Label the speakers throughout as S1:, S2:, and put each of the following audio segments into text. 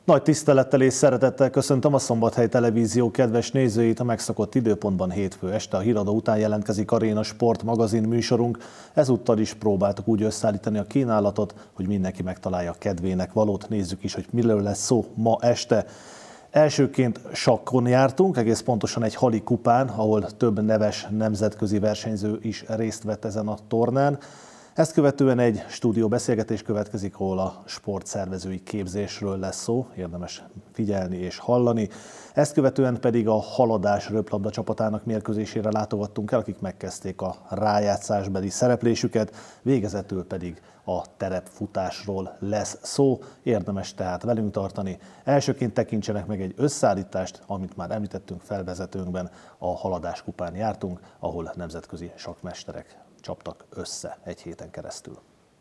S1: Nagy tisztelettel és szeretettel köszöntöm a Szombathely Televízió kedves nézőit. A megszokott időpontban hétfő este a híradó után jelentkezik Aréna Sport magazin műsorunk. Ezúttal is próbáltuk úgy összeállítani a kínálatot, hogy mindenki megtalálja a kedvének valót. Nézzük is, hogy miről lesz szó ma este. Elsőként sakkon jártunk, egész pontosan egy Hali kupán, ahol több neves nemzetközi versenyző is részt vett ezen a tornán. Ezt követően egy stúdióbeszélgetés következik, ahol a sportszervezői képzésről lesz szó, érdemes figyelni és hallani. Ezt követően pedig a Haladás röplabda csapatának mérkőzésére látogattunk el, akik megkezdték a rájátszásbeli szereplésüket, végezetül pedig a terepfutásról lesz szó, érdemes tehát velünk tartani. Elsőként tekintsenek meg egy összeállítást, amit már említettünk felvezetőnkben, a Haladás kupán jártunk, ahol nemzetközi sakkmesterek csaptak össze egy héten keresztül.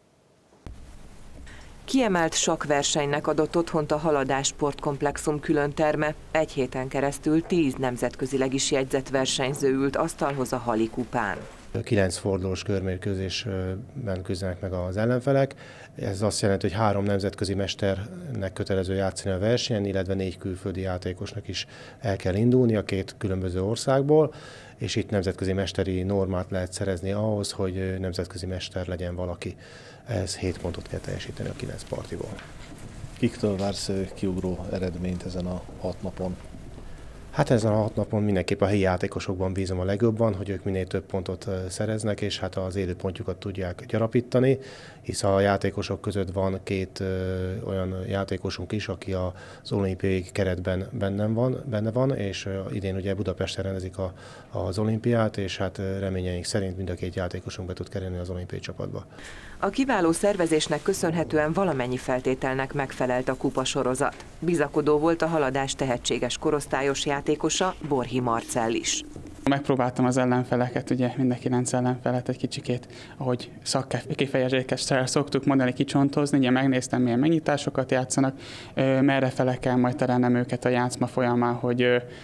S2: Kiemelt sakkversenynek adott otthont a Haladás sportkomplexum különterme. Egy héten keresztül 10 nemzetközileg is jegyzett versenyző ült asztalhoz a Hali kupán.
S3: 9 fordulós körmérkőzésben küzdenek meg az ellenfelek. Ez azt jelenti, hogy 3 nemzetközi mesternek kötelező játszani a versenyen, illetve 4 külföldi játékosnak is el kell indulni a 2 különböző országból, és itt nemzetközi mesteri normát lehet szerezni ahhoz, hogy nemzetközi mester legyen valaki. Ez 7 pontot kell teljesíteni a 9 partiból.
S1: Kiktől vársz kiugró eredményt ezen a 6 napon?
S3: Hát ezen a 6 napon mindenképp a helyi játékosokban bízom a legjobban, hogy ők minél több pontot szereznek, és hát az élőpontjukat tudják gyarapítani, hisz a játékosok között van 2 olyan játékosunk is, aki az olimpiai keretben benne van, és idén ugye Budapesten rendezik az olimpiát, és hát reményeink szerint mind a 2 játékosunk be tud kerülni az olimpiai csapatba.
S2: A kiváló szervezésnek köszönhetően valamennyi feltételnek megfelelt a kupasorozat. Bizakodó volt a Haladás tehetséges korosztályos játékosa, Borhi Marcell is.
S4: Megpróbáltam az ellenfeleket, ugye mind a 9 ellenfelet egy kicsikét, ahogy szakkifejezéssel szoktuk mondani, kicsontozni, ugye megnéztem, milyen megnyitásokat játszanak, merre fele kell majd terelnem őket a játszma folyamán, hogy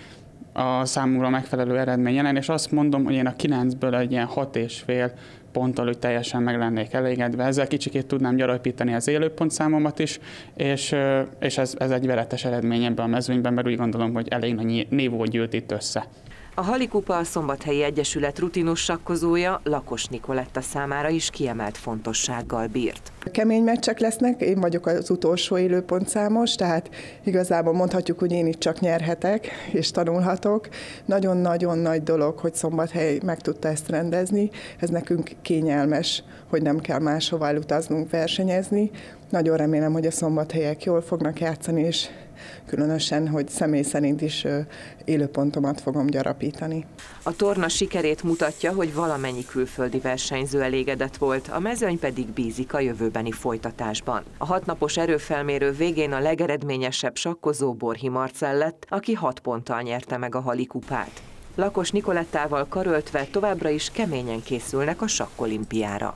S4: a számomra megfelelő eredmény jelen, és azt mondom, hogy én a 9-ből egy ilyen 6,5 ponttal úgy teljesen meg lennék elégedve. Ezzel kicsikét tudnám gyarapítani az élőpontszámomat is, és ez egy veretes eredmény ebben a mezőnyben, mert úgy gondolom, hogy elég nagy nívó gyűlt itt össze.
S2: A Hali kupa a Szombathelyi Egyesület rutinos sakkozója, Lakos Nikoletta számára is kiemelt fontossággal bírt.
S5: Kemény meccsek lesznek, én vagyok az utolsó élőpontszámos, tehát igazából mondhatjuk, hogy én itt csak nyerhetek és tanulhatok. Nagyon-nagyon nagy dolog, hogy Szombathely meg tudta ezt rendezni, ez nekünk kényelmes, hogy nem kell máshová elutaznunk versenyezni. Nagyon remélem, hogy a szombathelyek jól fognak játszani, és különösen, hogy személy szerint is élőpontomat fogom gyarapítani.
S2: A torna sikerét mutatja, hogy valamennyi külföldi versenyző elégedett volt, a mezőny pedig bízik a jövőbeni folytatásban. A 6 napos erőfelmérő végén a legeredményesebb sakkozó Borhi Marcell lett, aki 6 ponttal nyerte meg a Hali kupát. Lakos Nikolettával karöltve továbbra is keményen készülnek a sakkolimpiára.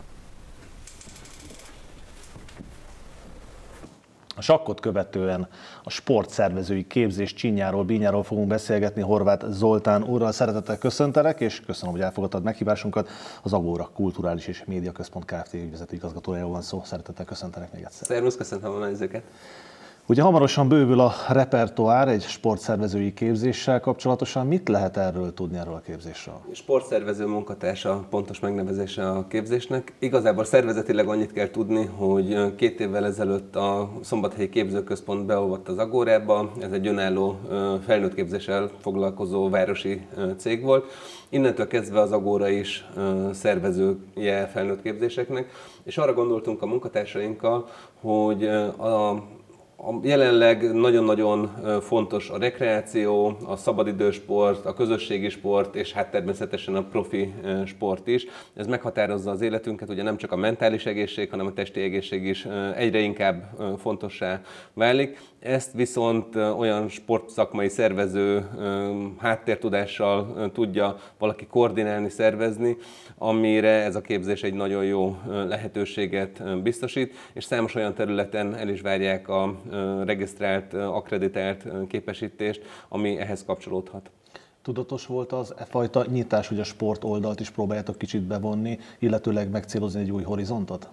S1: A sakkot követően a sportszervezői képzés csínjáról, bínyáról fogunk beszélgetni Horváth Zoltán úrral. Szeretettel köszöntelek, és köszönöm, hogy elfogadtad meghívásunkat. Az Agóra Kulturális és Média Központ Kft. Ügyvezető igazgatójáról van szó. Szeretettel köszöntelek még egyszer.
S6: Szervusz, köszöntöm a nézőket.
S1: Ugye hamarosan bővül a repertoár egy sportszervezői képzéssel kapcsolatosan. Mit lehet erről tudni, erről a képzésről?
S6: Sportszervező munkatársa pontos megnevezése a képzésnek. Igazából szervezetileg annyit kell tudni, hogy 2 évvel ezelőtt a Szombathelyi Képzőközpont beolvadt az Agórába. Ez egy önálló felnőtt képzéssel foglalkozó városi cég volt. Innentől kezdve az Agóra is szervezője felnőtt képzéseknek, és arra gondoltunk a munkatársainkkal, hogy jelenleg nagyon-nagyon fontos a rekreáció, a szabadidősport, a közösségi sport, és hát természetesen a profi sport is. Ez meghatározza az életünket, ugye nem csak a mentális egészség, hanem a testi egészség is egyre inkább fontossá válik. Ezt viszont olyan sportszakmai szervező háttértudással tudja valaki koordinálni, szervezni, amire ez a képzés egy nagyon jó lehetőséget biztosít, és számos olyan területen el is várják a regisztrált, akkreditált képesítést, ami ehhez kapcsolódhat.
S1: Tudatos volt az e fajta nyitás, hogy a sport oldalt is próbáljátok kicsit bevonni, illetőleg megcélozni egy új horizontot?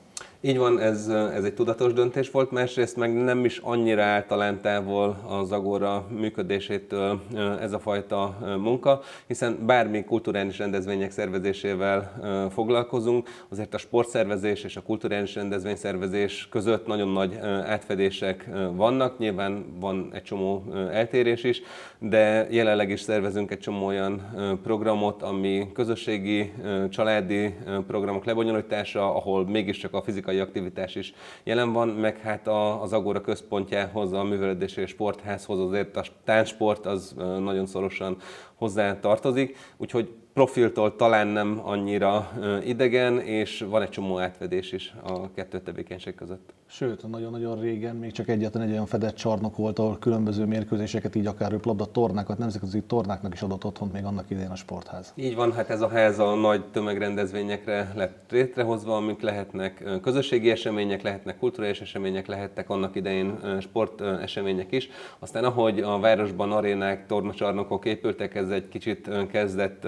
S6: Így van, ez egy tudatos döntés volt, másrészt meg nem is annyira áll talán távol az Agora működésétől ez a fajta munka, hiszen bármi kulturális rendezvények szervezésével foglalkozunk, azért a sportszervezés és a kulturális rendezvényszervezés között nagyon nagy átfedések vannak, nyilván van egy csomó eltérés is, de jelenleg is szervezünk egy csomó olyan programot, ami közösségi, családi programok lebonyolítása, ahol mégiscsak a fizikai aktivitás is jelen van, meg hát az Agora központjához, a Művelődési és Sportházhoz azért a táncsport az nagyon szorosan hozzá tartozik, úgyhogy profiltól talán nem annyira idegen, és van egy csomó átfedés is a kettő tevékenység között.
S1: Sőt, nagyon-nagyon régen még csak egyetlen egy olyan fedett csarnok volt, ahol különböző mérkőzéseket, így akár röplabda tornákat, nemzetközi tornáknak is adott otthont még annak idején a sportház.
S6: Így van, hát ez a ház a nagy tömegrendezvényekre lett létrehozva, amik lehetnek közösségi események, lehetnek kulturális események, lehettek annak idején sportesemények is. Aztán ahogy a városban arénák, tornacsarnokok épültek, ez egy kicsit kezdett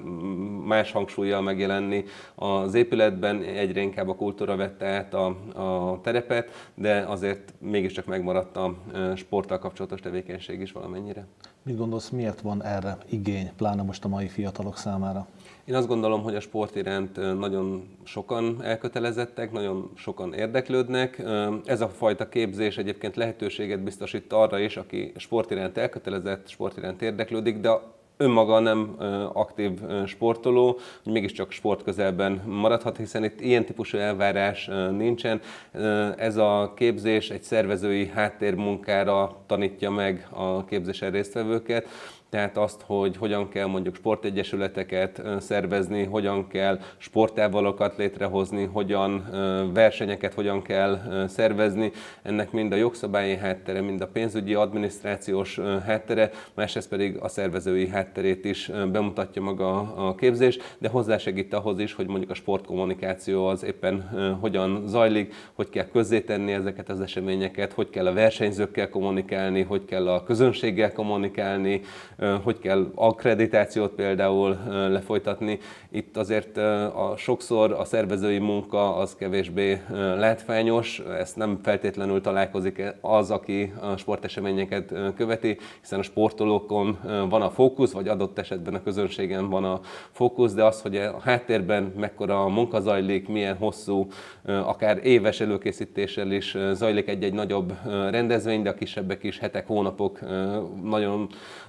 S6: más hangsúllyal megjelenni az épületben, egyre inkább a kultúra vette át a terepet, de azért mégiscsak megmaradt a sporttal kapcsolatos tevékenység is valamennyire.
S1: Mit gondolsz, miért van erre igény, pláne most a mai fiatalok számára?
S6: Én azt gondolom, hogy a sport iránt nagyon sokan elkötelezettek, nagyon sokan érdeklődnek. Ez a fajta képzés egyébként lehetőséget biztosít arra is, aki sport iránt elkötelezett, sport iránt érdeklődik, de önmaga nem aktív sportoló, hogy mégiscsak sportközelben maradhat, hiszen itt ilyen típusú elvárás nincsen. Ez a képzés egy szervezői háttérmunkára tanítja meg a képzésen résztvevőket, tehát azt, hogy hogyan kell mondjuk sportegyesületeket szervezni, hogyan kell sporttávolokat létrehozni, hogyan versenyeket hogyan kell szervezni. Ennek mind a jogszabályi háttere, mind a pénzügyi, adminisztrációs háttere, másrészt pedig a szervezői hátterét is bemutatja maga a képzés, de hozzásegít ahhoz is, hogy mondjuk a sportkommunikáció az éppen hogyan zajlik, hogy kell közzétenni ezeket az eseményeket, hogy kell a versenyzőkkel kommunikálni, hogy kell a közönséggel kommunikálni, hogy kell akkreditációt például lefolytatni. Itt azért sokszor a szervezői munka az kevésbé látványos, ezt nem feltétlenül találkozik az, aki a sporteseményeket követi, hiszen a sportolókon van a fókusz, vagy adott esetben a közönségen van a fókusz, de az, hogy a háttérben mekkora munka zajlik, milyen hosszú, akár éves előkészítéssel is zajlik egy-egy nagyobb rendezvény, de a kisebbek is hetek, hónapok nagyon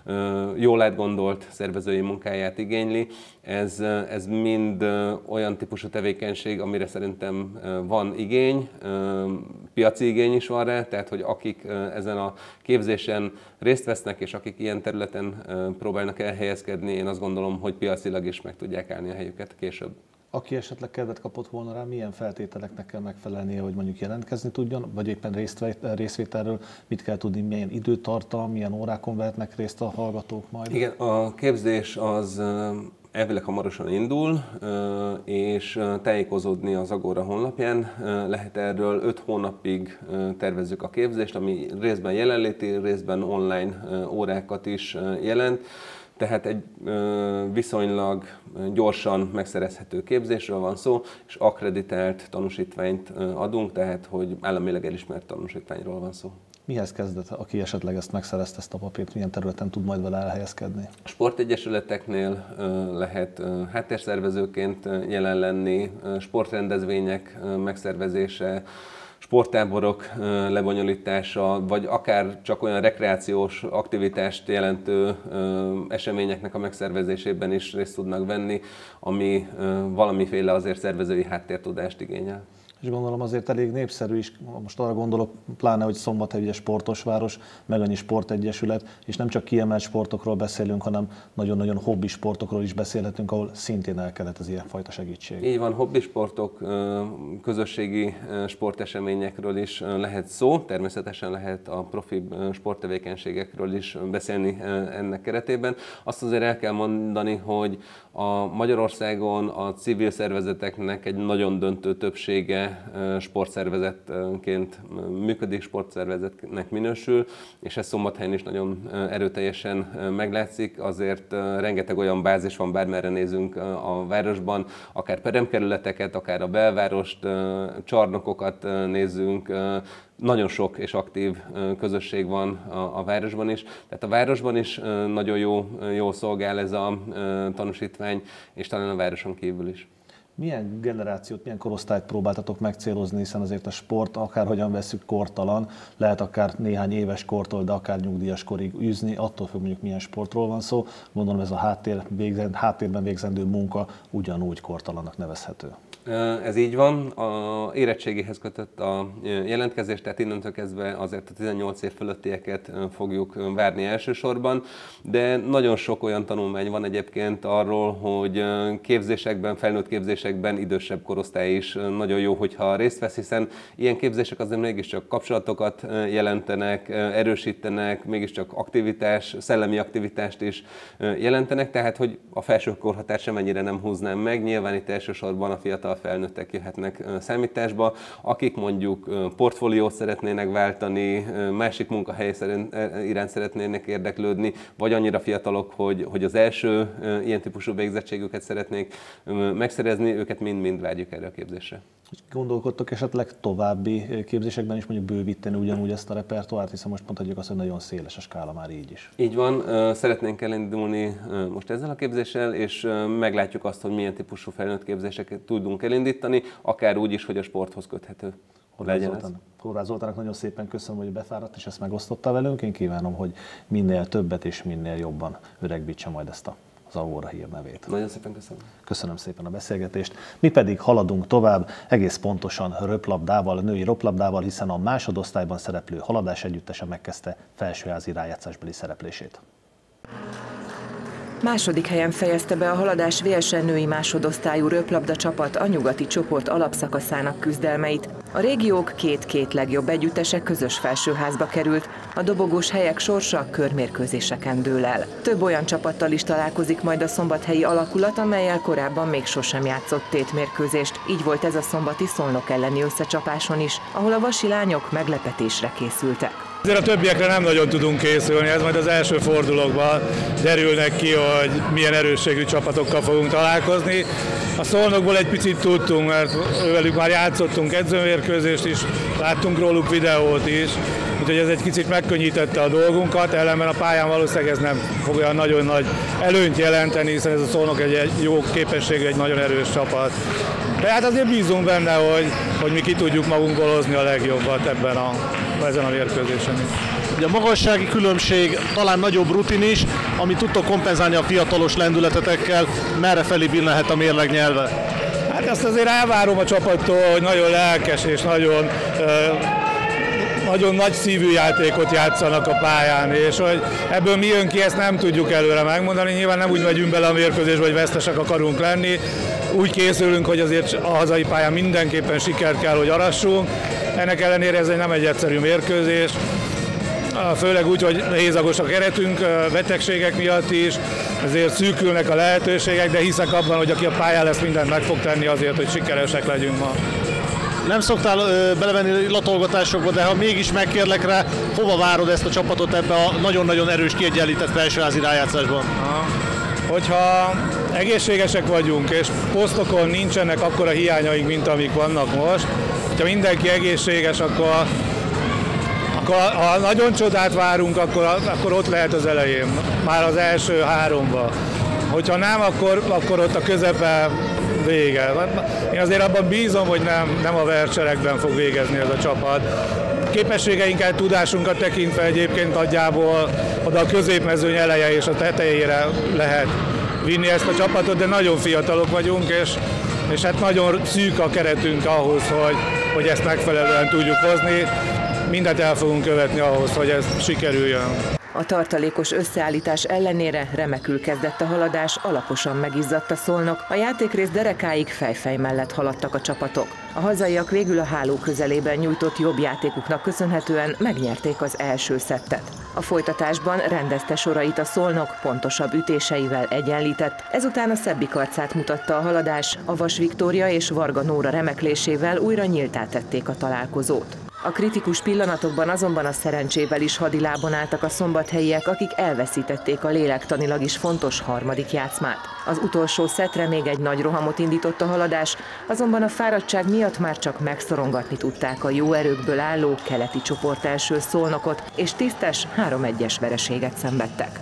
S6: jól átgondolt szervezői munkáját igényli. Ez mind olyan típusú tevékenység, amire szerintem van igény, piaci igény is van rá, tehát hogy akik ezen a képzésen részt vesznek, és akik ilyen területen próbálnak elhelyezkedni, én azt gondolom, hogy piacilag is meg tudják állni a helyüket később.
S1: Aki esetleg kedvet kapott volna rá, milyen feltételeknek kell megfelelnie, hogy mondjuk jelentkezni tudjon, vagy éppen részvételről mit kell tudni, milyen időtartam, milyen órákon vehetnek részt a hallgatók majd? Igen,
S6: a képzés az elvileg hamarosan indul, és tájékozódni az Agora honlapján lehet erről. 5 hónapig tervezzük a képzést, ami részben jelenléti, részben online órákat is jelent. Tehát egy viszonylag gyorsan megszerezhető képzésről van szó, és akkreditált tanúsítványt adunk, tehát hogy államileg elismert tanúsítványról van szó.
S1: Mihez kezdett, aki esetleg ezt megszerezte, ezt a papírt, milyen területen tud majd vele elhelyezkedni?
S6: A sportegyesületeknél lehet háttérszervezőként jelen lenni, sportrendezvények megszervezése, sporttáborok lebonyolítása, vagy akár csak olyan rekreációs aktivitást jelentő eseményeknek a megszervezésében is részt tudnak venni, ami valamiféle azért szervezői háttértudást igényel.
S1: És gondolom azért elég népszerű is, most arra gondolok, pláne, hogy Szombathely ugye sportos város, meg annyi sportegyesület, és nem csak kiemelt sportokról beszélünk, hanem nagyon-nagyon hobbi sportokról is beszélhetünk, ahol szintén elkelett az ilyenfajta segítség.
S6: Így van, hobbisportok, közösségi sporteseményekről is lehet szó, természetesen lehet a profi sporttevékenységekről is beszélni ennek keretében. Azt azért el kell mondani, hogy a Magyarországon a civil szervezeteknek egy nagyon döntő többsége éve sportszervezetként működik, sportszervezetnek minősül, és ez Szombathelyen is nagyon erőteljesen meglátszik, azért rengeteg olyan bázis van, bármerre nézünk a városban, akár peremkerületeket, akár a belvárost, csarnokokat nézzünk, nagyon sok és aktív közösség van a városban is, tehát a városban is nagyon jól szolgál ez a tanúsítvány, és talán a városon kívül is.
S1: Milyen generációt, milyen korosztályt próbáltatok megcélozni, hiszen azért a sport, akárhogyan veszük, kortalan, lehet akár néhány éves kortól, de akár nyugdíjas korig űzni, attól függ, mondjuk milyen sportról van szó. Gondolom ez a háttérben végzendő munka ugyanúgy kortalannak nevezhető.
S6: Ez így van, a érettségéhez kötött a jelentkezés, tehát innentől kezdve azért a 18 év fölöttieket fogjuk várni elsősorban, de nagyon sok olyan tanulmány van egyébként arról, hogy képzésekben, felnőtt képzésekben idősebb korosztály is nagyon jó, hogyha részt vesz, hiszen ilyen képzések azért mégiscsak kapcsolatokat jelentenek, erősítenek, mégiscsak aktivitás, szellemi aktivitást is jelentenek, tehát hogy a felső korhatárt sem ennyire nem húznám meg, nyilván itt elsősorban a fiatal felnőttek jöhetnek számításba, akik mondjuk portfóliót szeretnének váltani, másik munkahely iránt szeretnének érdeklődni, vagy annyira fiatalok, hogy az első ilyen típusú végzettségüket szeretnék megszerezni, őket mind-mind várjuk erre a képzésre.
S1: Gondolkodtok esetleg további képzésekben is mondjuk bővíteni ugyanúgy ezt a repertoárt, hiszen most mondhatjuk azt, hogy nagyon széles a skála már így is.
S6: Így van, szeretnénk elindulni most ezzel a képzéssel, és meglátjuk azt, hogy milyen típusú felnőtt képzéseket tudunk elindítani, akár úgy is, hogy a sporthoz köthető legyen ez.
S1: Horváth Zoltánnak nagyon szépen köszönöm, hogy befáradt, és ezt megosztotta velünk. Én kívánom, hogy minél többet és minél jobban öregbítse majd ezt az Aurora hírnevét.
S6: Nagyon szépen köszönöm.
S1: Köszönöm szépen a beszélgetést. Mi pedig haladunk tovább, egész pontosan röplabdával, női röplabdával, hiszen a másodosztályban szereplő Haladás együttese megkezdte felsőházi rájátszásbeli szereplését.
S2: Második helyen fejezte be a Haladás VSN női másodosztályú röplabda csapat a nyugati csoport alapszakaszának küzdelmeit. A régiók két legjobb együttese közös felsőházba került, a dobogós helyek sorsa körmérkőzéseken dől el. Több olyan csapattal is találkozik majd a szombathelyi alakulat, amellyel korábban még sosem játszott tétmérkőzést. Így volt ez a szombati Szolnok elleni összecsapáson is, ahol a vasi lányok meglepetésre készültek.
S7: Azért a többiekre nem nagyon tudunk készülni, ez majd az első fordulókban derülnek ki, hogy milyen erősségű csapatokkal fogunk találkozni. A Szolnokból egy picit tudtunk, mert velük már játszottunk edzőmérkőzést is, láttunk róluk videót is, úgyhogy ez egy kicsit megkönnyítette a dolgunkat, ellenben a pályán valószínűleg ez nem fog olyan nagyon nagy előnyt jelenteni, hiszen ez a Szolnok egy jó képességű, egy nagyon erős csapat. De hát azért bízunk benne, hogy mi ki tudjuk magunkból hozni a legjobbat ezen a mérkőzésen is.
S8: Ugye a magassági különbség, talán nagyobb rutin is, amit tudtok kompenzálni a fiatalos lendületetekkel, merre felé billenhet a mérleg nyelve?
S7: Hát ezt azért elvárom a csapattól, hogy nagyon lelkes és nagyon nagy szívű játékot játszanak a pályán, és hogy ebből mi jön ki, ezt nem tudjuk előre megmondani. Nyilván nem úgy megyünk bele a mérkőzésbe, hogy vesztesek akarunk lenni. Úgy készülünk, hogy azért a hazai pályán mindenképpen sikert kell, hogy arassunk. Ennek ellenére ez nem egy egyszerű mérkőzés. Főleg úgy, hogy hézagos a keretünk, betegségek miatt is, ezért szűkülnek a lehetőségek, de hiszek abban, hogy aki a pályán lesz, mindent meg fog tenni azért, hogy sikeresek legyünk ma.
S8: Nem szoktál belevenni latolgatásokba, de ha mégis megkérlek rá, hova várod ezt a csapatot ebbe a nagyon-nagyon erős kiegyenlített felsőházi rájátszásban?
S7: Hogyha egészségesek vagyunk, és posztokon nincsenek akkora hiányaink, mint amik vannak most, hogyha mindenki egészséges, akkor ha nagyon csodát várunk, akkor ott lehet az elején, már az első háromba. Hogyha nem, akkor ott a közepe vége. Én azért abban bízom, hogy nem a verserekben fog végezni ez a csapat. Képességeinket, tudásunkat tekintve egyébként nagyjából oda a középmezőny eleje és a tetejére lehet vinni ezt a csapatot, de nagyon fiatalok vagyunk, és hát nagyon szűk a keretünk ahhoz, hogy ezt megfelelően tudjuk hozni. Mindent el fogunk követni ahhoz, hogy ez sikerüljön.
S2: A A tartalékos összeállítás ellenére remekül kezdett a haladás, alaposan megizzadt a Szolnok, a játékrész derekáig fejfej mellett haladtak a csapatok. A hazaiak végül a háló közelében nyújtott jobb játékuknak köszönhetően megnyerték az első szettet. A folytatásban rendezte sorait a Szolnok, pontosabb ütéseivel egyenlített, ezután a szebbik arcát mutatta a haladás, a Vas Viktória és Varga Nóra remeklésével újra nyíltá tették a találkozót. A kritikus pillanatokban azonban a szerencsével is hadilábon álltak a szombathelyiek, akik elveszítették a lélektanilag is fontos harmadik játszmát. Az utolsó szettre még egy nagy rohamot indított a haladás, azonban a fáradtság miatt már csak megszorongatni tudták a jó erőkből álló keleti csoport első Szolnokot, és tisztes 3-1-es vereséget szenvedtek.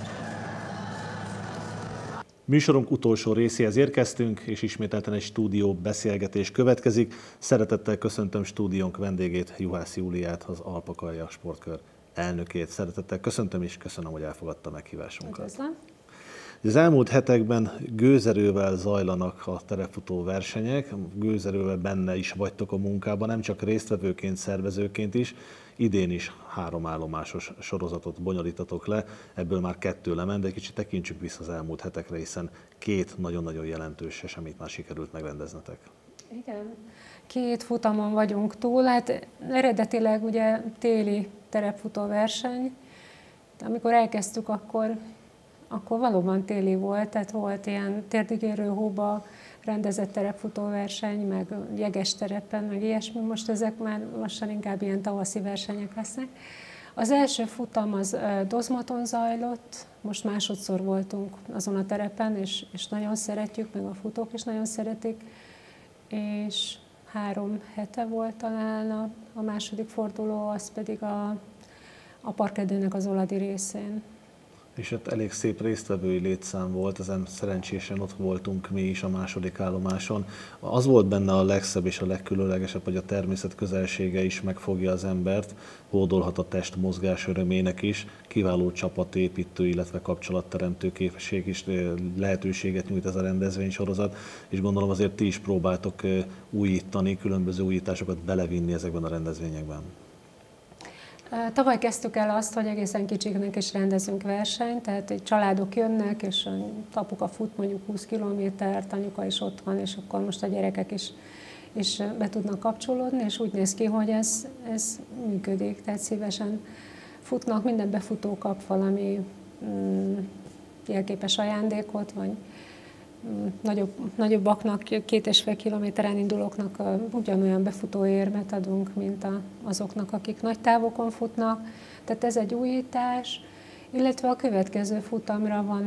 S1: Műsorunk utolsó részéhez érkeztünk, és ismételten egy stúdió beszélgetés következik. Szeretettel köszöntöm stúdiónk vendégét, Juhász Júliát, az Alpakarja sportkör elnökét. Szeretettel köszöntöm, és köszönöm, hogy elfogadta meghívásunkat.
S9: Üdvözlöm.
S1: Az elmúlt hetekben gőzerővel zajlanak a terepfutó versenyek, gőzerővel benne is vagytok a munkában, nem csak résztvevőként, szervezőként is. Idén is 3 állomásos sorozatot bonyolítatok le, ebből már 2 lement, de egy kicsit tekintsük vissza az elmúlt hetekre, hiszen 2 nagyon-nagyon jelentős eseményt már sikerült megrendeznetek.
S9: Igen, 2 futamon vagyunk túl, hát eredetileg ugye téli terepfutó verseny, de amikor elkezdtük, akkor valóban téli volt, tehát volt ilyen térdigérő hóba rendezett terepfutóverseny, meg jeges terepen, meg ilyesmi. Most ezek már lassan inkább ilyen tavaszi versenyek lesznek. Az első futam az Dozmaton zajlott, most másodszor voltunk azon a terepen, és nagyon szeretjük, meg a futók is nagyon szeretik, és 3 hete volt talán a második forduló, az pedig a parkedőnek az oladi részén.
S1: És ott elég szép résztvevői létszám volt, ezen szerencsésen ott voltunk mi is a második állomáson. Az volt benne a legszebb és a legkülönlegesebb, hogy a természet közelsége is megfogja az embert, hódolhat a test mozgás örömének is, kiváló csapatépítő, illetve kapcsolatteremtő képesség is lehetőséget nyújt ez a rendezvénysorozat, és gondolom azért ti is próbáltok újítani, különböző újításokat belevinni ezekben a rendezvényekben.
S9: Tavaly kezdtük el azt, hogy egészen kicsiknek is rendezünk versenyt, tehát egy családok jönnek, és apuka fut mondjuk 20 kilométert, anyuka is ott van, és akkor most a gyerekek is be tudnak kapcsolódni, és úgy néz ki, hogy ez működik, tehát szívesen futnak, minden befutó kap valami jelképes ajándékot, vagy nagyobbaknak, 2,5 kilométeren indulóknak ugyanolyan befutóérmet adunk, mint azoknak, akik nagy távokon futnak. Tehát ez egy újítás, illetve a következő futamra van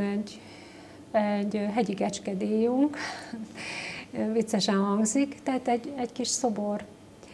S9: egy hegyi kecskedíjunk, viccesen hangzik, tehát egy kis szobor,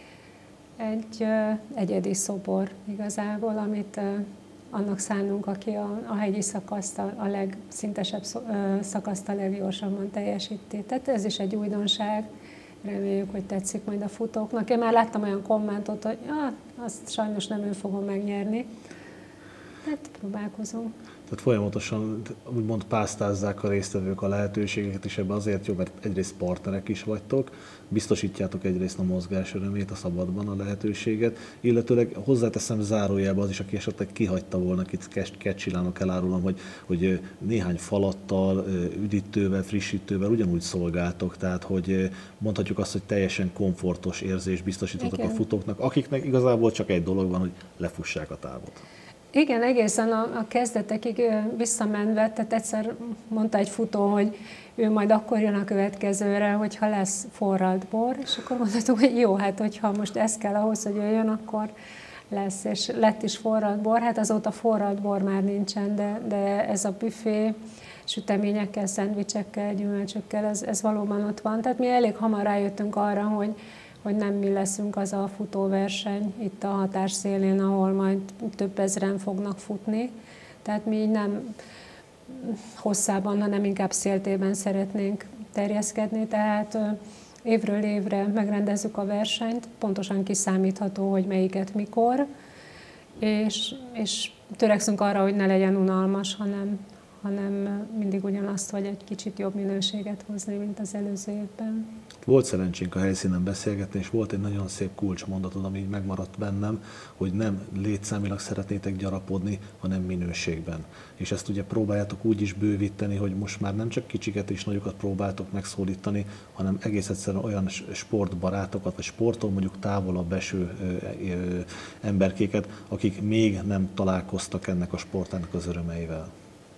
S9: egy egyedi szobor igazából, amit annak szánunk, aki a hegyi szakaszt, a legszintesebb szakaszt a leggyorsabban teljesíti. Tehát ez is egy újdonság, reméljük, hogy tetszik majd a futóknak. Én már láttam olyan kommentot, hogy azt sajnos nem én fogom megnyerni. Hát próbálkozunk.
S1: Tehát folyamatosan úgymond pásztázzák a résztvevők a lehetőségeket, és ebben azért jó, mert egyrészt partnerek is vagytok, biztosítjátok egyrészt a mozgás örömét, a szabadban a lehetőséget, illetőleg hozzáteszem zárójelbe az is, aki esetleg kihagyta volna, akit Kecsilának elárulom, hogy néhány falattal, üdítővel, frissítővel ugyanúgy szolgáltok, tehát hogy mondhatjuk azt, hogy teljesen komfortos érzést biztosítotok a futóknak, akiknek igazából csak egy dolog van, hogy lefussák a távot.
S9: Igen, egészen a kezdetekig visszamenve, tehát egyszer mondta egy futó, hogy ő majd akkor jön a következőre, hogyha lesz forralt bor, és akkor mondhatunk, hogy jó, hát hogyha most ez kell ahhoz, hogy jöjjön, akkor lesz, és lett is forralt bor. Hát azóta forralt bor már nincsen, de ez a büfé süteményekkel, szendvicsekkel, gyümölcsökkel, ez valóban ott van. Tehát mi elég hamar rájöttünk arra, hogy nem mi leszünk az a futóverseny itt a határszélén, ahol majd több ezren fognak futni. Tehát mi nem hosszában, hanem inkább széltében szeretnénk terjeszkedni. Tehát évről évre megrendezzük a versenyt, pontosan kiszámítható, hogy melyiket mikor, és törekszünk arra, hogy ne legyen unalmas, hanem mindig ugyanazt, vagy egy kicsit jobb minőséget hozni, mint az előző évben.
S1: Volt szerencsénk a helyszínen beszélgetni, és volt egy nagyon szép kulcsmondatod, ami így megmaradt bennem, hogy nem létszámilag szeretnétek gyarapodni, hanem minőségben. És ezt ugye próbáljátok úgy is bővíteni, hogy most már nem csak kicsiket és nagyokat próbáltok megszólítani, hanem egész egyszerűen olyan sportbarátokat, vagy sporttól mondjuk távolabb eső emberkéket, akik még nem találkoztak ennek a sportának az örömeivel.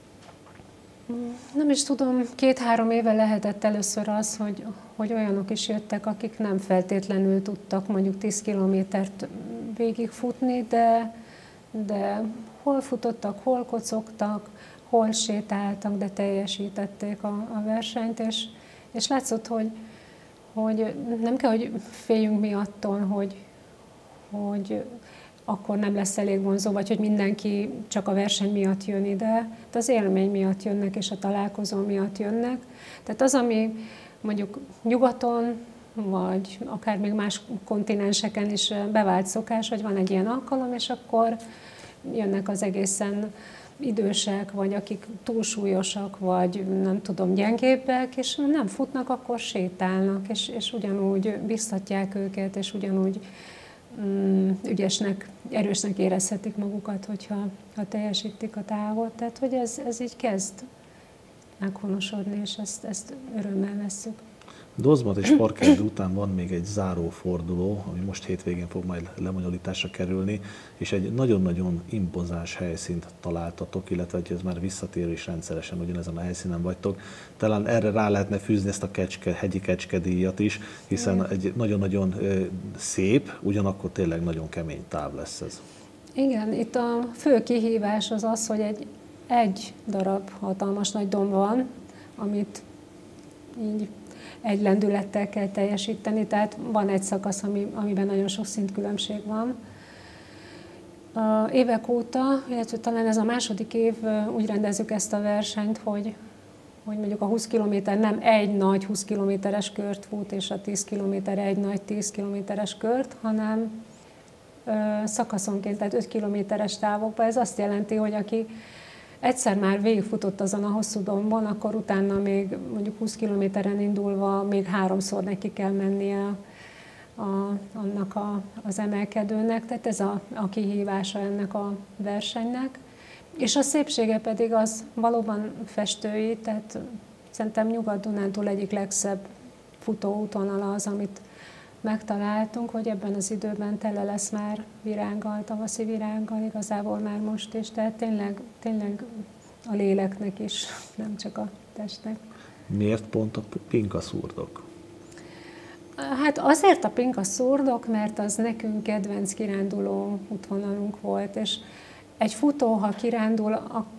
S9: Nem is tudom, 2-3 éve lehetett először az, hogy olyanok is jöttek, akik nem feltétlenül tudtak mondjuk 10 kilométert végigfutni, de hol futottak, hol kocogtak, hol sétáltak, de teljesítették a versenyt, és látszott, hogy nem kell, hogy féljünk mi attól, hogy akkor nem lesz elég vonzó, vagy hogy mindenki csak a verseny miatt jön ide, de az élmény miatt jönnek, és a találkozó miatt jönnek. Tehát az, ami mondjuk nyugaton, vagy akár még más kontinenseken is bevált szokás, hogy van egy ilyen alkalom, és akkor jönnek az egészen idősek, vagy akik túlsúlyosak, vagy nem tudom, gyengébbek, és nem futnak, akkor sétálnak, és ugyanúgy biztatják őket, és ugyanúgy ügyesnek, erősnek érezhetik magukat, hogyha teljesítik a távot. Tehát, hogy ez így kezd meghonosodni, és ezt örömmel vesszük.
S1: Dozmat és Parkerdő után van még egy záróforduló, ami most hétvégén fog majd lebonyolításra kerülni, és egy nagyon-nagyon impozáns helyszínt találtatok, illetve hogy ez már visszatérő is rendszeresen ugyanezen a helyszínen vagytok. Talán erre rá lehetne fűzni ezt a hegyi kecskedíjat is, hiszen egy nagyon-nagyon szép, ugyanakkor tényleg nagyon kemény táv lesz ez.
S9: Igen, itt a fő kihívás az az, hogy egy darab hatalmas nagy domb van, amit így egy lendülettel kell teljesíteni, tehát van egy szakasz, amiben nagyon sok szintkülönbség van. Évek óta, illetve talán ez a második év, úgy rendezzük ezt a versenyt, hogy mondjuk a 20 km nem egy nagy 20 kilométeres kört fut, és a 10 km egy nagy 10 kilométeres kört, hanem szakaszonként, tehát 5 kilométeres távokban. Ez azt jelenti, hogy aki egyszer már végigfutott azon a hosszú dombon, akkor utána még mondjuk 20 kilométeren indulva még 3-szor neki kell mennie annak az emelkedőnek, tehát ez a kihívása ennek a versenynek. És a szépsége pedig az valóban festői, tehát szerintem Nyugat-Dunántúl egyik legszebb futóútvonala az, amit megtaláltunk, hogy ebben az időben tele lesz már virággal, tavaszi virággal, igazából már most is, tehát tényleg a léleknek is, nem csak a testnek.
S1: Miért pont a Pinkaszurdok?
S9: Hát azért a Pinkaszurdok, mert az nekünk kedvenc kiránduló útvonalunk volt, és egy futó, ha kirándul,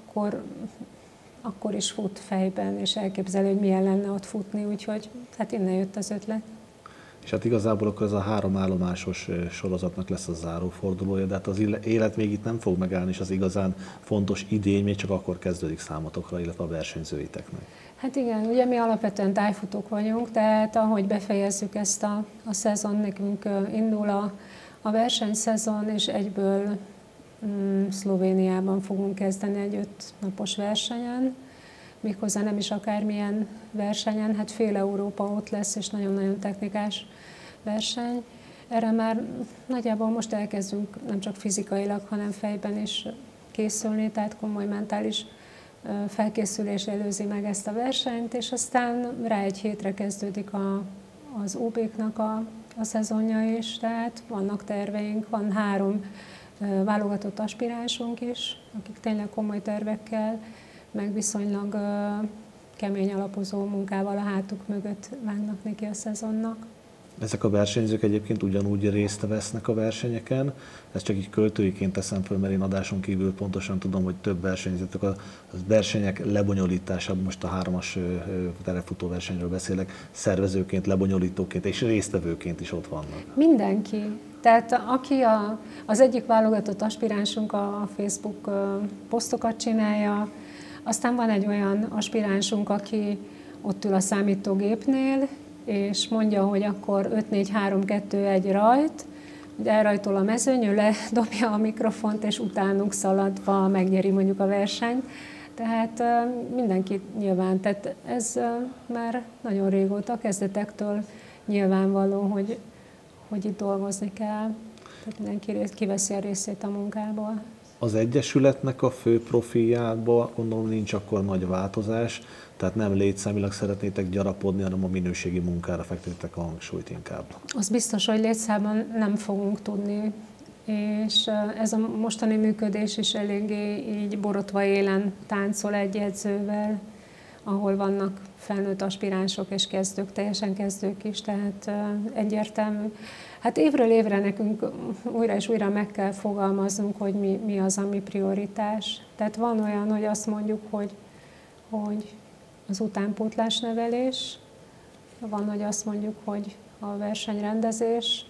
S9: akkor is fut fejben, és elképzelő, hogy milyen lenne ott futni, úgyhogy hát innen jött az ötlet.
S1: És hát igazából akkor ez a 3 állomásos sorozatnak lesz a zárófordulója, de hát az élet még itt nem fog megállni, és az igazán fontos idény még csak akkor kezdődik számotokra, illetve a versenyzőiteknek. Hát
S9: igen, ugye mi alapvetően tájfutók vagyunk, tehát ahogy befejezzük ezt a szezon, nekünk indul a versenyszezon, és egyből Szlovéniában fogunk kezdeni egy 5 napos versenyen, méghozzá nem is akármilyen versenyen, hát fél Európa ott lesz, és nagyon-nagyon technikás verseny. Erre már nagyjából most elkezdünk nem csak fizikailag, hanem fejben is készülni, tehát komoly mentális felkészülés előzi meg ezt a versenyt, és aztán rá egy hétre kezdődik az OB-knak a szezonja is, tehát vannak terveink, van 3 válogatott aspiránsunk is, akik tényleg komoly tervekkel, meg viszonylag kemény alapozó munkával a hátuk mögött vágnak neki a szezonnak.
S1: Ezek a versenyzők egyébként ugyanúgy részt vesznek a versenyeken, ezt csak így költőiként teszem föl, mert én adáson kívül pontosan tudom, hogy több versenyzőtök a versenyek lebonyolításában, most a 3-as terepfutó versenyről beszélek, szervezőként, lebonyolítóként és résztvevőként is ott vannak.
S9: Mindenki. Tehát aki az egyik válogatott aspiránsunk a Facebook posztokat csinálja, aztán van egy olyan aspiránsunk, aki ott ül a számítógépnél, és mondja, hogy akkor 5-4-3-2-1 rajt, elrajtol a mezőnyön, ledobja a mikrofont, és utánunk szaladva megnyeri mondjuk a versenyt. Tehát mindenki nyilván, tehát ez már nagyon régóta, kezdetektől nyilvánvaló, hogy itt dolgozni kell. Tehát mindenki kiveszi a részét a munkából.
S1: Az Egyesületnek a fő profiljában gondolom nincs akkor nagy változás, tehát nem létszámilag szeretnétek gyarapodni, hanem a minőségi munkára fektetitek a hangsúlyt inkább.
S9: Az biztos, hogy létszámban nem fogunk tudni, és ez a mostani működés is eléggé így borotva élen táncol egy edzővel, ahol vannak felnőtt aspiránsok és kezdők, teljesen kezdők is, tehát egyértelmű. Hát évről évre nekünk újra és újra meg kell fogalmaznunk, hogy mi az, ami prioritás. Tehát van olyan, hogy azt mondjuk, hogy az utánpótlás nevelés, van, hogy azt mondjuk, hogy a versenyrendezés.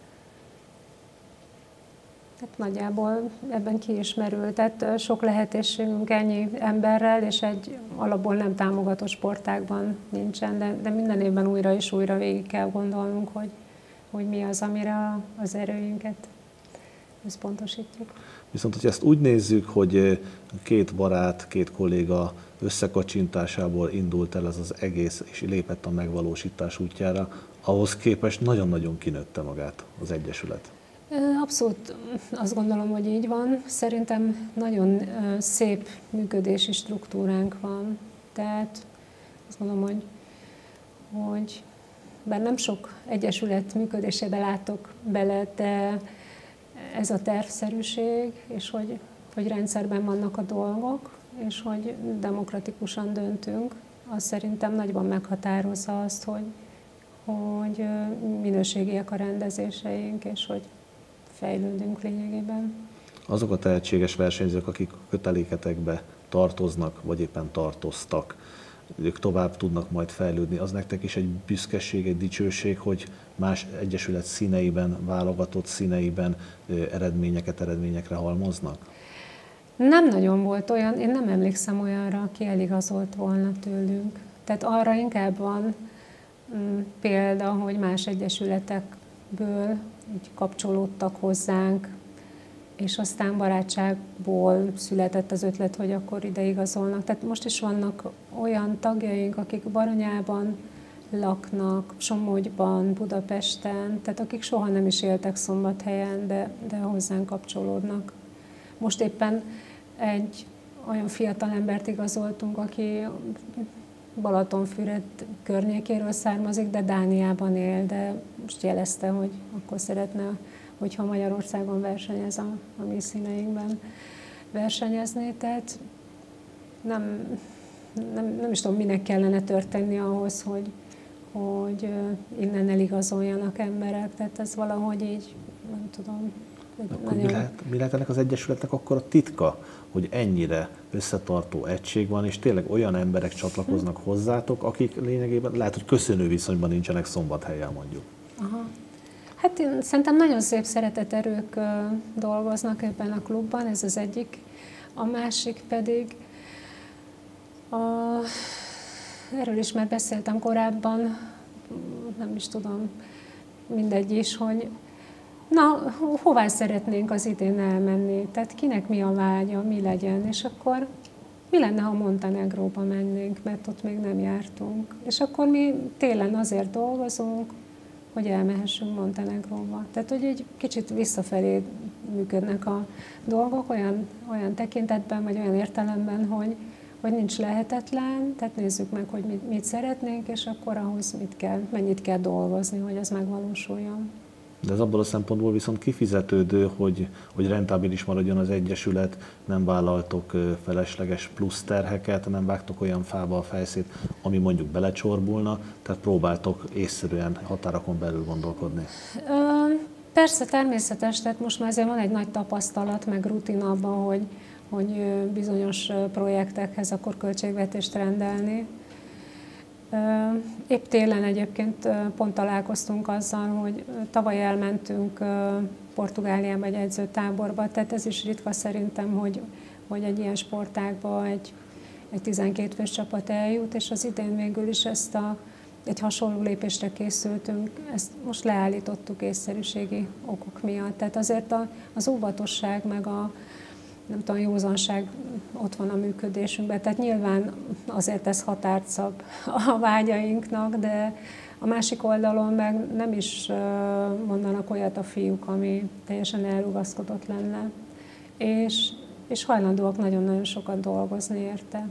S9: Tehát nagyjából ebben ki is merül. Tehát sok lehetőségünk ennyi emberrel, és egy alapból nem támogatott sportágban nincsen, de minden évben újra és újra végig kell gondolnunk, hogy mi az, amire az erőinket összpontosítjuk.
S1: Viszont, hogy ezt úgy nézzük, hogy két barát, két kolléga összekacsintásából indult el ez az egész, és lépett a megvalósítás útjára, ahhoz képest nagyon-nagyon kinőtte magát az Egyesület.
S9: Abszolút azt gondolom, hogy így van. Szerintem nagyon szép működési struktúránk van. Tehát azt gondolom, hogy bár nem sok egyesület működésébe látok bele, de ez a tervszerűség, és hogy rendszerben vannak a dolgok, és hogy demokratikusan döntünk, az szerintem nagyban meghatározza azt, hogy minőségiek a rendezéseink, és hogy fejlődünk lényegében.
S1: Azok a tehetséges versenyzők, akik a köteléketekbe tartoznak, vagy éppen tartoztak, ők tovább tudnak majd fejlődni. Az nektek is egy büszkeség, egy dicsőség, hogy más egyesület színeiben, válogatott színeiben eredményekre halmoznak?
S9: Nem nagyon volt olyan, én nem emlékszem olyanra, aki eligazolt volna tőlünk. Tehát arra inkább van példa, hogy más egyesületekből így kapcsolódtak hozzánk, és aztán barátságból született az ötlet, hogy akkor ide igazolnak. Tehát most is vannak olyan tagjaink, akik Baranyában laknak, Somogyban, Budapesten, tehát akik soha nem is éltek Szombathelyen, de hozzánk kapcsolódnak. Most éppen egy olyan fiatal embert igazoltunk, aki Balatonfüred környékéről származik, de Dániában él, de most jelezte, hogy akkor szeretne, hogyha Magyarországon versenyez a mi színeinkben versenyezni. Tehát nem is tudom, minek kellene történni ahhoz, hogy innen eligazoljanak emberek. Tehát ez valahogy így, nem tudom.
S1: Mi lehet ennek az egyesületnek akkor a titka, hogy ennyire összetartó egység van, és tényleg olyan emberek csatlakoznak hozzátok, akik lényegében lehet, hogy köszönő viszonyban nincsenek Szombathelyen mondjuk. Aha.
S9: Hát én szerintem nagyon szép szereteterők dolgoznak ebben a klubban, ez az egyik. A másik pedig, erről is már beszéltem korábban, nem is tudom, mindegy is, hogy hová szeretnénk az idén elmenni, tehát kinek mi a vágya, mi legyen, és akkor mi lenne, ha Montenegróba mennénk, mert ott még nem jártunk. És akkor mi télen azért dolgozunk, hogy elmehessünk Montenegróba. Tehát, hogy egy kicsit visszafelé működnek a dolgok, olyan tekintetben, vagy olyan értelemben, hogy nincs lehetetlen, tehát nézzük meg, hogy mit szeretnénk, és akkor ahhoz mennyit kell dolgozni, hogy ez megvalósuljon.
S1: De ez abból a szempontból viszont kifizetődő, hogy rentábilis maradjon az egyesület, nem vállaltok felesleges plusz terheket, nem vágtok olyan fába a fejszét, ami mondjuk belecsorbulna, tehát próbáltok észszerűen határokon belül gondolkodni.
S9: Persze, természetes, tehát most már azért van egy nagy tapasztalat, meg rutin abban, hogy bizonyos projektekhez akkor költségvetést rendelni. Épp télen egyébként pont találkoztunk azzal, hogy tavaly elmentünk Portugáliába egy edzőtáborba, tehát ez is ritka szerintem, hogy egy ilyen sportágba egy 12 fős csapat eljut, és az idén végül is egy hasonló lépésre készültünk, ezt most leállítottuk észszerűségi okok miatt. Tehát azért az óvatosság meg nem tudom, józanság ott van a működésünkben. Tehát nyilván azért ez határt szab a vágyainknak, de a másik oldalon meg nem is mondanak olyat a fiúk, ami teljesen elrugaszkodott lenne. És hajlandóak nagyon-nagyon sokat dolgozni érte.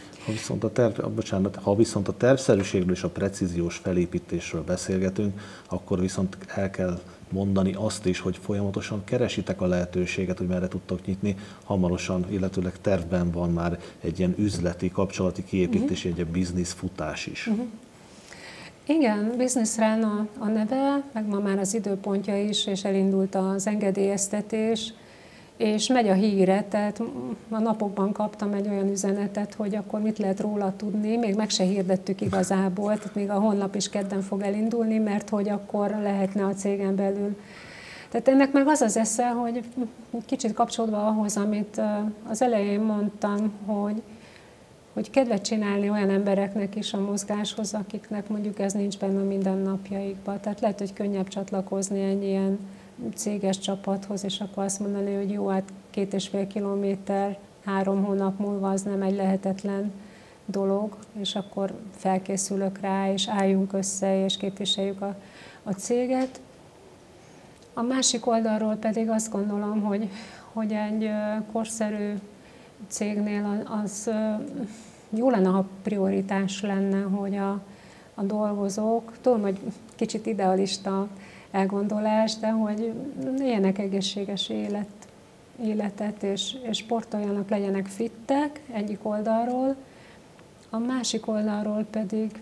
S1: Ha viszont a tervszerűségről és a precíziós felépítésről beszélgetünk, akkor viszont el kell mondani azt is, hogy folyamatosan keresitek a lehetőséget, hogy merre tudtok nyitni. Hamarosan, illetőleg tervben van már egy ilyen üzleti, kapcsolati kiépítés, egy bizniszfutás is.
S9: Igen, Business Run a neve, meg ma már az időpontja is, és elindult az engedélyeztetés, és megy a híre, tehát a napokban kaptam egy olyan üzenetet, hogy akkor mit lehet róla tudni, még meg se hirdettük igazából, tehát még a honlap is kedden fog elindulni, mert hogy akkor lehetne a cégen belül. Tehát ennek meg az az esze, hogy kicsit kapcsolódva ahhoz, amit az elején mondtam, hogy kedvet csinálni olyan embereknek is a mozgáshoz, akiknek mondjuk ez nincs benne a mindennapjaikban. Tehát lehet, hogy könnyebb csatlakozni egy ilyen céges csapathoz, és akkor azt mondani, hogy jó, hát 2,5 kilométer, 3 hónap múlva az nem egy lehetetlen dolog, és akkor felkészülök rá, és álljunk össze, és képviseljük a céget. A másik oldalról pedig azt gondolom, hogy egy korszerű cégnél az jó lenne, ha prioritás lenne, hogy a dolgozók, tudom, hogy kicsit idealista elgondolás, de hogy éljenek egészséges életet, és sportoljanak, legyenek fittek egyik oldalról, a másik oldalról pedig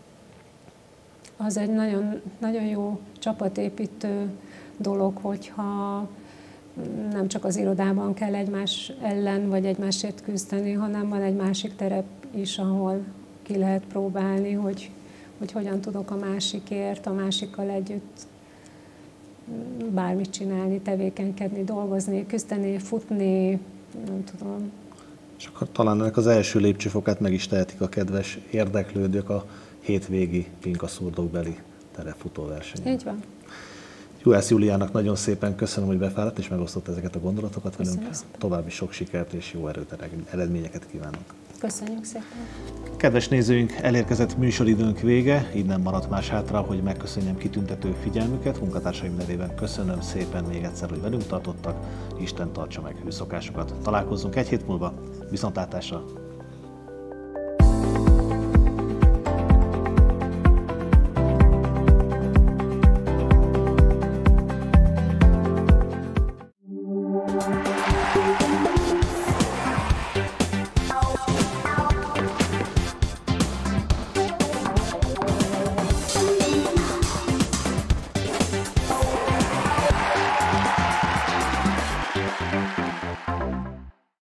S9: az egy nagyon, nagyon jó csapatépítő dolog, hogyha nem csak az irodában kell egymás ellen vagy egymásért küzdeni, hanem van egy másik terep is, ahol ki lehet próbálni, hogy hogyan tudok a másikért, a másikkal együtt bármit csinálni, tevékenykedni, dolgozni, küzdeni, futni, nem tudom.
S1: És akkor talán ennek az első lépcsőfokát meg is tehetik a kedves érdeklődők a hétvégi Pinkaszurdokbeli terepfutóversenyen.
S9: Így van.
S1: Juhász Júliának nagyon szépen köszönöm, hogy befáradt és megosztott ezeket a gondolatokat velünk. További sok sikert és jó eredményeket kívánok.
S9: Köszönjük szépen.
S1: Kedves nézőink, elérkezett műsoridőnk vége, így nem maradt más hátra, hogy megköszönjem kitüntető figyelmüket. Munkatársaim nevében köszönöm szépen még egyszer, hogy velünk tartottak. Isten tartsa meg hűszokásokat. Találkozzunk egy hét múlva. Viszontlátásra!